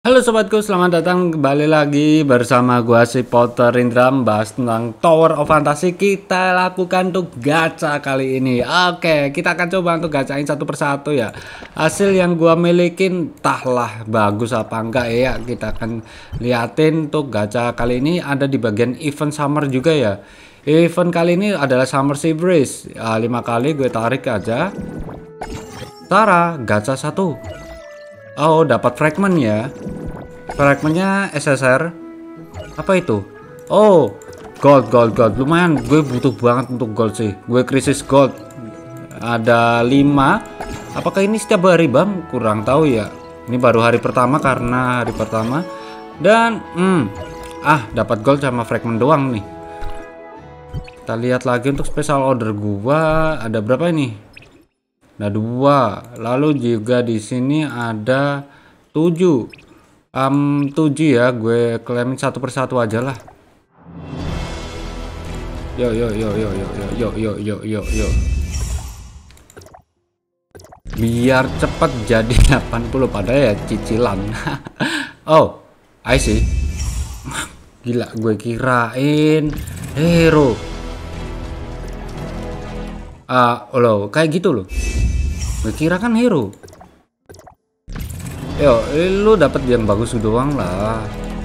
Halo sobatku, selamat datang kembali lagi bersama gua si Potter Indra, membahas tentang Tower of Fantasy. Kita lakukan untuk gacha kali ini. Oke, kita akan coba untuk gacain satu persatu ya. Hasil yang gua milikin entahlah bagus apa enggak ya. Kita akan liatin untuk gacha kali ini ada di bagian event summer juga ya. Event kali ini adalah Summer Sea Breeze. 5 kali gue tarik aja. Tara, gacha 1. Oh, dapat fragment ya. Fragmentnya SSR. Apa itu? Oh, gold. Lumayan, gue butuh banget untuk gold sih. Gue krisis gold. Ada 5. Apakah ini setiap hari, Bam? Kurang tahu ya. Ini baru hari pertama karena hari pertama. Dan dapat gold sama fragment doang nih. Kita lihat lagi untuk special order gua ada berapa ini? Ada 2. Lalu juga di sini ada 7. 7 ya, gue klaimin satu persatu aja lah. Yo. Biar cepat jadi 80 padahal ya cicilan. Oh, I see. Gila, gue kirain hero. Loh, kayak gitu loh. Gue kira kan hero. Yo, lu dapat yang bagus doang lah.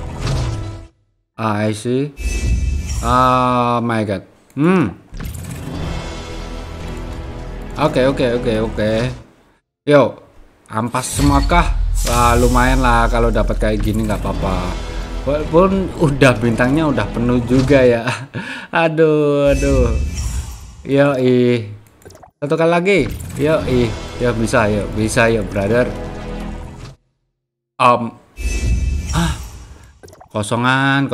I see. Oh my god. Oke. Yo, ampas semuakah? Wah, lumayan lah kalau dapat kayak gini, nggak apa-apa. Walaupun udah bintangnya udah penuh juga ya. Aduh. Yo, satu kali lagi. Yo, ya bisa ya brother. Kosongan.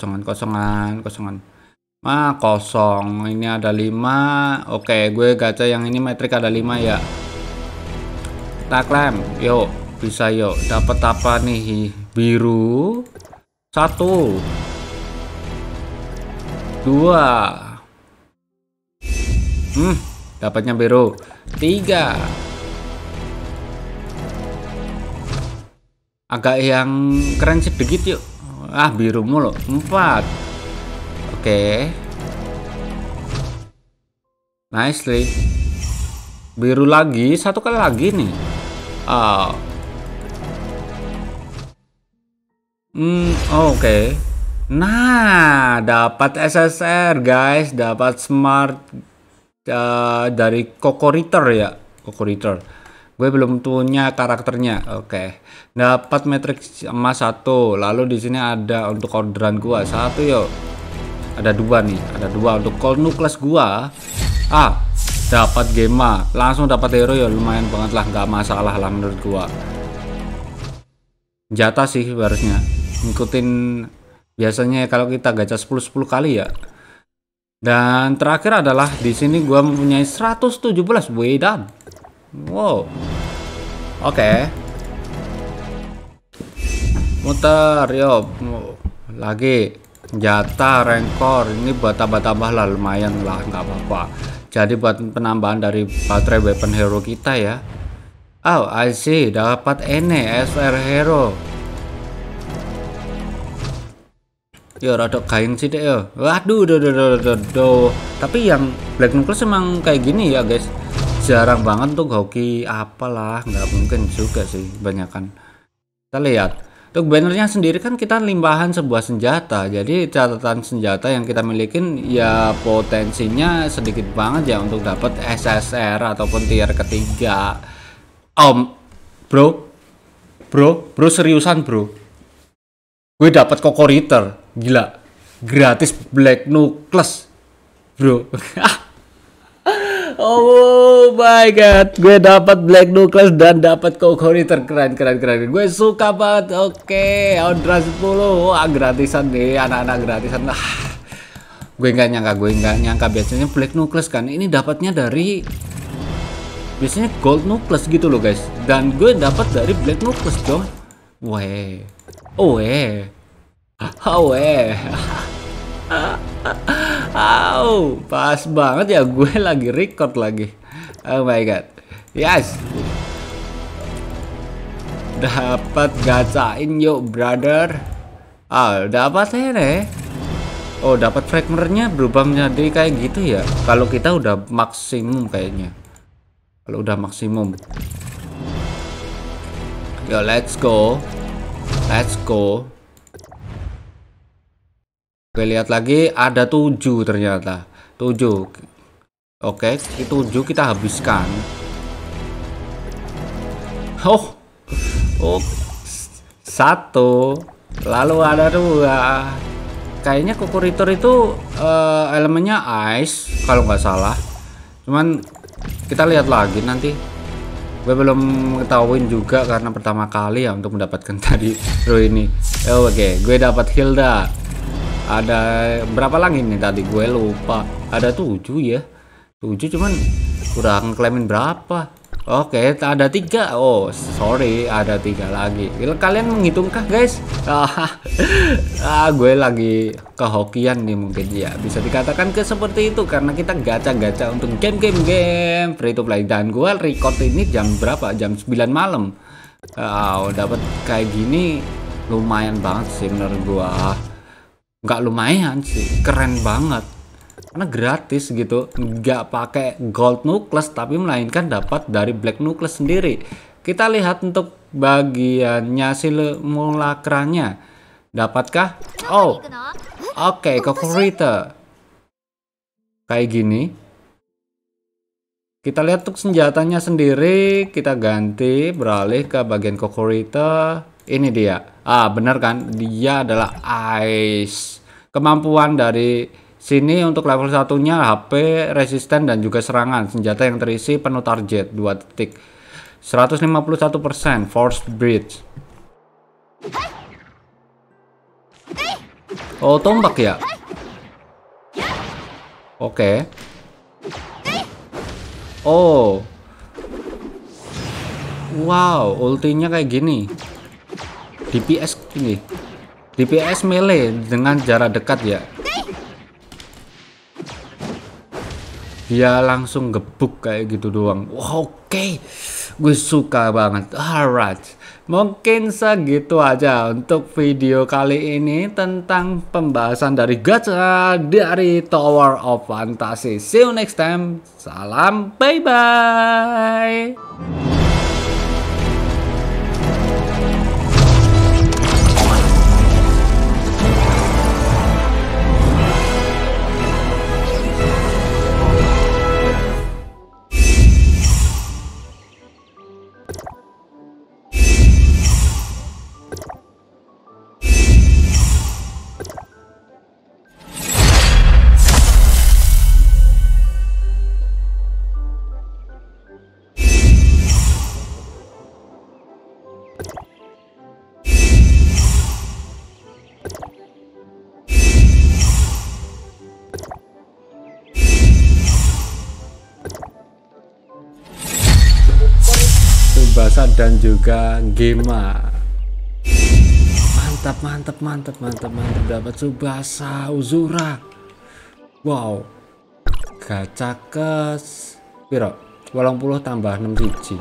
Kosong. Ini ada 5. Oke, gue gacha yang ini metrik ada 5 ya. Kita klaim. Yuk, bisa yuk. Dapat apa nih? Biru 1 2. Dapatnya biru 3. Agak yang keren sedikit yuk. Biru mulu 4. Oke. Nicely. Biru lagi, satu kali lagi nih. Oke. Nah, dapat SSR guys, dapat smart dari Kokoritter ya. Gue belum punya karakternya. Oke. Dapat matrix emas 1. Lalu di sini ada untuk orderan gua 1 yuk. Ada 2 nih. Ada 2 untuk cold nucleus gua. Dapat Gema. Langsung dapat hero ya, lumayan banget lah, nggak masalah lah menurut gua. Jatah sih harusnya. Ngikutin biasanya kalau kita gacha 10 kali ya. Dan terakhir adalah di sini gua mempunyai 117 wedan. Wow. Oke. Muter yo. Lagi jatah rankor ini buat tambah-tambah lah, lumayan lah, nggak apa-apa. Jadi buat penambahan dari baterai weapon hero kita ya. I see, dapat SR hero. Yo, rada kain sih deh yo. Waduh, tapi yang Black Nucleus emang kayak gini ya guys. Jarang banget untuk hoki apalah, nggak mungkin juga sih banyakan. Kita lihat. Untuk bannernya sendiri kan kita limpahan sebuah senjata. Jadi catatan senjata yang kita milikin ya potensinya sedikit banget ya untuk dapat SSR ataupun tier ketiga. Bro seriusan bro. Gue dapat Kokoritter. Gila, gratis Black Nucleus, bro. Oh my god, gue dapat Black Nucleus dan dapat Kokoritter. Keren. Gue suka banget. Oke, Audra 10. Gratisan deh, anak-anak gratisan. Gue nggak nyangka biasanya Black Nucleus kan ini dapatnya dari biasanya Gold Nucleus gitu loh guys. Dan gue dapat dari Black Nucleus dong. Pas banget ya, gue lagi record lagi. Oh my god. Yes. Dapat gacain yuk brother. Dapat ini. Oh, dapat fragmernya berubah menjadi kayak gitu ya. Kalau kita udah maksimum kayaknya. Kalau udah maksimum. Yo, let's go. Let's go. Oke, lihat lagi ada 7 ternyata. 7. Oke, 7 kita habiskan. Oh. 1. Lalu ada 2. Kayaknya Kokoritor itu elemennya ice kalau nggak salah. Cuman kita lihat lagi nanti. Gue belum ngetahuin juga karena pertama kali ya untuk mendapatkan tadi hero ini. Oke, gue dapat Hilda. Ada berapa lagi nih tadi? Gue lupa. Ada 7 ya. 7 cuman kurang ngeklemin berapa? Oke, ada 3. Oh, sorry, ada 3 lagi. Kalian menghitungkah, guys? Gue lagi kehokian nih mungkin ya. Bisa dikatakan seperti itu karena kita gacha-gacha untuk game free to play, dan gue record ini jam berapa? Jam 9 malam. Dapat kayak gini lumayan banget sih menurut gue. Nggak lumayan sih, keren banget. Karena gratis gitu, nggak pakai gold nucleus tapi melainkan dapat dari black nucleus sendiri. Kita lihat untuk bagiannya simulakranya, dapatkah? Oh, oke, Kokoritor kayak gini. Kita lihat untuk senjatanya sendiri, kita ganti beralih ke bagian Kokoritor. Ini dia. Bener kan, dia adalah ice. Kemampuan dari sini untuk level satunya HP, resisten dan juga serangan. Senjata yang terisi penuh target 2 titik. 151% force breach. Oh, tombak ya? Oke. Oh. Wow, ultinya kayak gini. DPS ini. DPS melee dengan jarak dekat ya. Dia langsung gebuk kayak gitu doang. Oke. Gue suka banget. Alright, mungkin segitu aja untuk video kali ini tentang pembahasan dari gacha dari Tower of Fantasy. See you next time. Salam, bye bye. Tsubasa dan juga Gema. Mantap dapat Tsubasa Uzura. Wow. Gacha kes piro? 80 tambah 6 biji.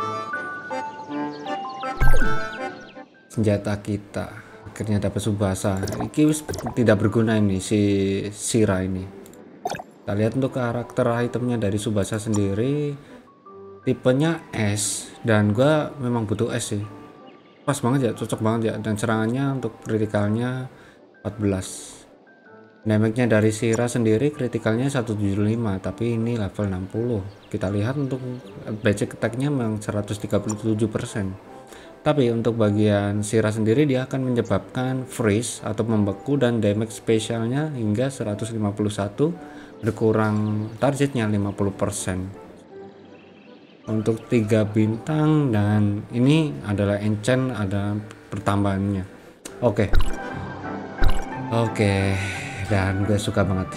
Senjata kita akhirnya dapat Tsubasa. Ini tidak berguna ini si Shira ini. Kita lihat untuk karakter itemnya dari Tsubasa sendiri. Tipenya S, dan gua memang butuh S sih. Pas banget ya, cocok banget ya. Dan serangannya untuk kritikalnya 14. Damage-nya dari Shira sendiri kritikalnya 175, tapi ini level 60. Kita lihat untuk basic attack-nya memang 137%. Tapi untuk bagian Shira sendiri dia akan menyebabkan freeze atau membeku, dan damage spesialnya hingga 151, berkurang targetnya 50%. Untuk 3 bintang, dan ini adalah enchant, ada pertambahannya. Oke, dan gue suka banget.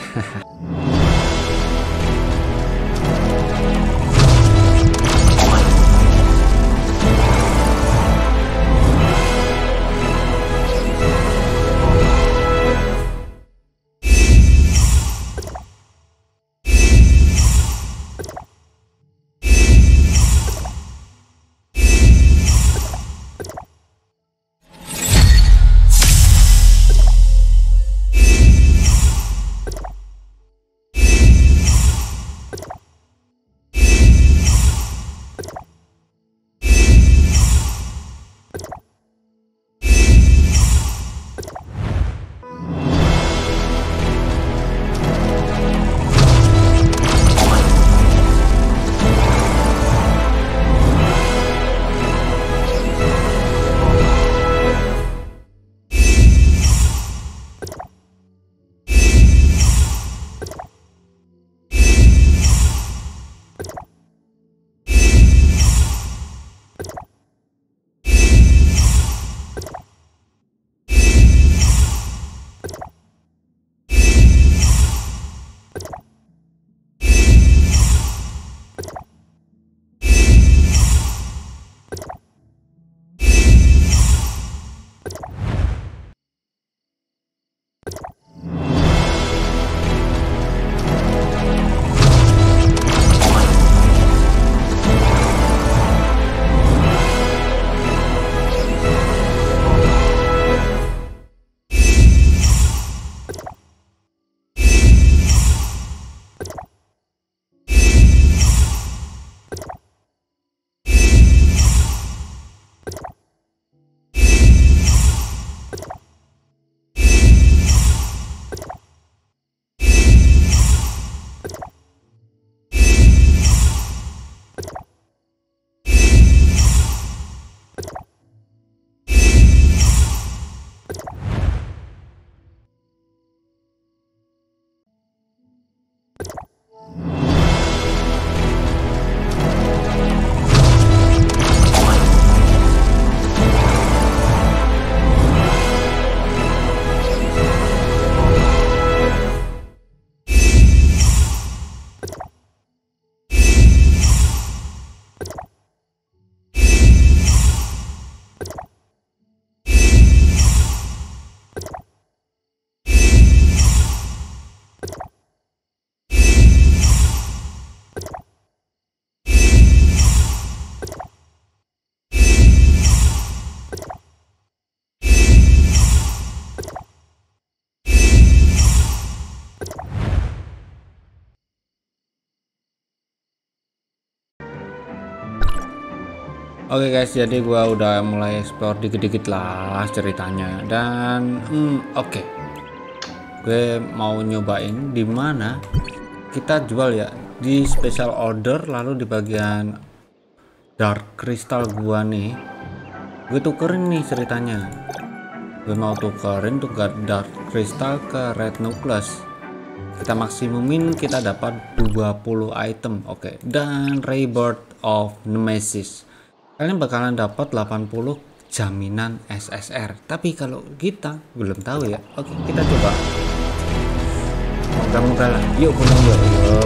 Oke guys, jadi gua udah mulai explore dikit-dikit lah ceritanya dan oke. Gue mau nyobain di mana kita jual ya di special order, lalu di bagian dark crystal gua nih. Gue tukerin nih ceritanya. Gue mau tukerin tuh dark crystal ke red nucleus. Kita maksimumin, kita dapat 20 item. Oke, dan rebirth of nemesis. Kalian bakalan dapat 80 jaminan SSR. Tapi kalau kita belum tahu ya. Oke, kita coba. Moga-moga lah. Yuk pulang yuk. Yuk.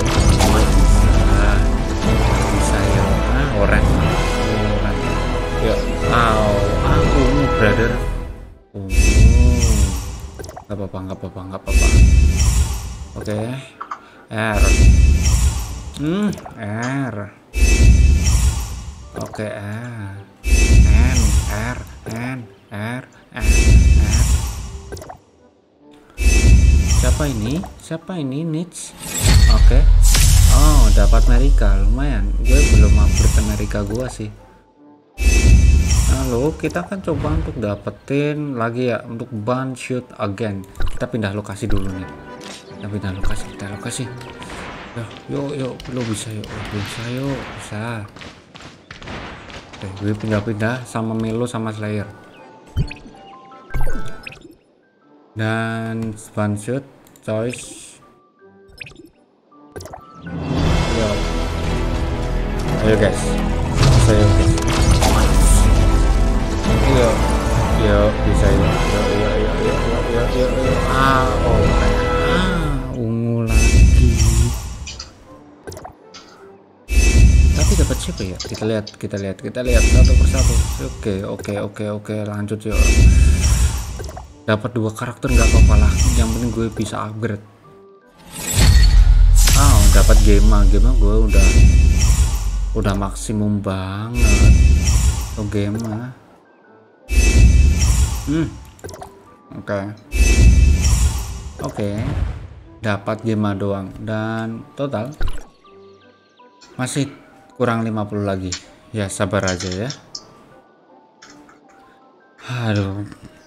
Bisa ya. Oren. Yuk. Aku brother. Gak apa-apa. Oke. R. R. Oke, N, R. Siapa ini? Niche. Oke. Oh, dapat Amerika, lumayan. Gue belum upgrade Amerika gua sih. Lalu kita akan coba untuk dapetin lagi ya untuk ban shoot again. Kita pindah lokasi dulu nih. Kita pindah lokasi. Yuk, lu bisa yuk. Bisa. Gue pindah-pindah sama Milo sama Slayer dan one shot choice. Ayo guys, yuk bisa yuk. Ungu lagi. Tapi dapat siapa ya? Kita lihat satu persatu. Oke, lanjut yuk. Dapat 2 karakter nggak apa-apa lah, yang penting gue bisa upgrade. Dapat Gema gue udah maksimum banget. Gema. Oke. Dapat Gema doang dan total masih kurang 50 lagi. Ya sabar aja ya. Aduh.